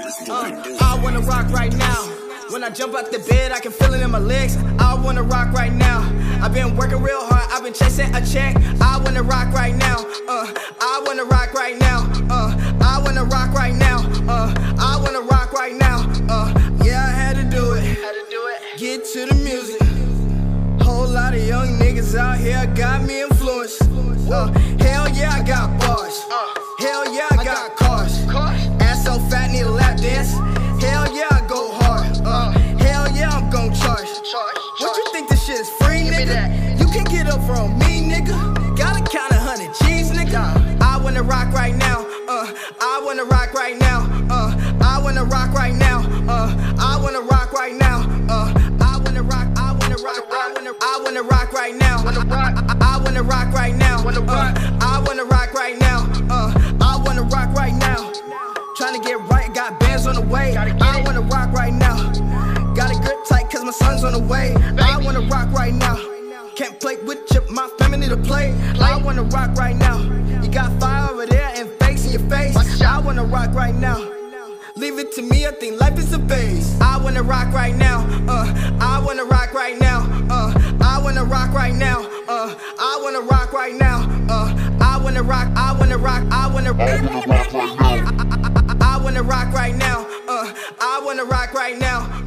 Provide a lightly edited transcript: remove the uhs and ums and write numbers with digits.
I wanna rock right now. When I jump out the bed, I can feel it in my legs. I wanna rock right now. I've been working real hard, I've been chasing a check. I wanna rock right now. I wanna rock right now. I wanna rock right now. I wanna rock right now. Yeah, I had to do it. Get to the music. Whole lot of young niggas out here got me influenced. Hell yeah, I got bars. Hell yeah, I got cars. Ass so fat, need a lap dance. Hell yeah, I go hard. Hell yeah, I'm gon' charge. What you think this shit is free, nigga? You can get up from me, nigga. Gotta count 100 G's, nigga. I wanna rock right now. I wanna rock right now. I wanna rock right now. I wanna rock right now. I wanna rock. I wanna rock. I wanna rock right now. I wanna rock right now. I wanna rock right now. I wanna rock right now. Tryna get right, got bands on the way. I wanna rock right now. Got a grip tight cause my son's on the way. I wanna rock right now. Can't play with my family to play. I wanna rock right now. You got fire over there and fakes in your face. I wanna rock right now. Leave it to me, I think life is a phase. I wanna rock right now. I wanna rock right now. I wanna rock right now. I wanna rock right now. I wanna rock. I wanna rock. I wanna rock right now. I wanna rock right now. I wanna rock right now.